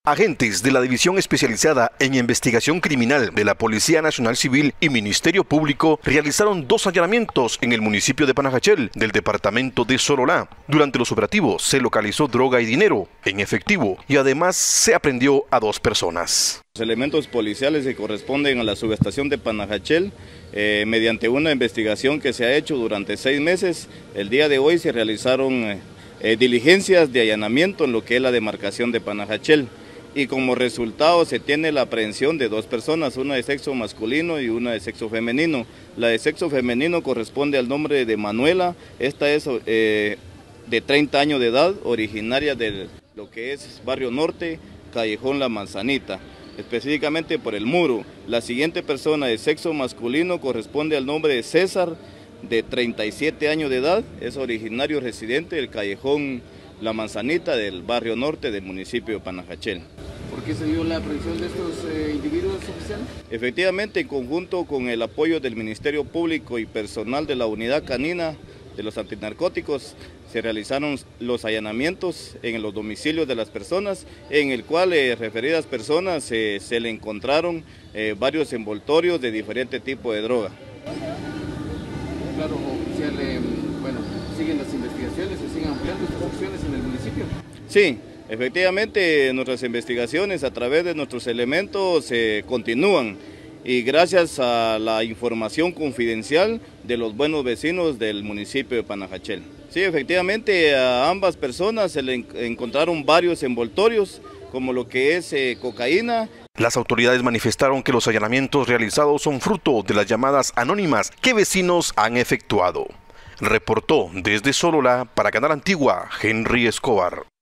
Agentes de la División Especializada en Investigación Criminal de la Policía Nacional Civil y Ministerio Público realizaron 2 allanamientos en el municipio de Panajachel, del departamento de Sololá. Durante los operativos se localizó droga y dinero en efectivo y además se aprehendió a 2 personas. Los elementos policiales que corresponden a la subestación de Panajachel, mediante una investigación que se ha hecho durante 6 meses, el día de hoy se realizaron diligencias de allanamiento en lo que es la demarcación de Panajachel. Y como resultado se tiene la aprehensión de 2 personas, una de sexo masculino y una de sexo femenino. La de sexo femenino corresponde al nombre de Manuela, esta es de 30 años de edad, originaria de lo que es Barrio Norte, Callejón La Manzanita, específicamente por el Muro. La siguiente persona de sexo masculino corresponde al nombre de César, de 37 años de edad, es originario residente del Callejón La Manzanita del Barrio Norte del municipio de Panajachel. ¿Por qué se dio la aprehensión de estos individuos, oficial? Efectivamente, en conjunto con el apoyo del Ministerio Público y personal de la Unidad Canina de los Antinarcóticos, se realizaron los allanamientos en los domicilios de las personas, en el cual referidas personas se le encontraron varios envoltorios de diferente tipo de droga. Claro, oficial, bueno, siguen las investigaciones, se siguen ampliando estas acciones en el municipio. Sí, efectivamente nuestras investigaciones a través de nuestros elementos continúan y gracias a la información confidencial de los buenos vecinos del municipio de Panajachel. Sí, efectivamente a ambas personas se le encontraron varios envoltorios como lo que es cocaína. Las autoridades manifestaron que los allanamientos realizados son fruto de las llamadas anónimas que vecinos han efectuado. Reportó desde Sololá para Canal Antigua, Henry Escobar.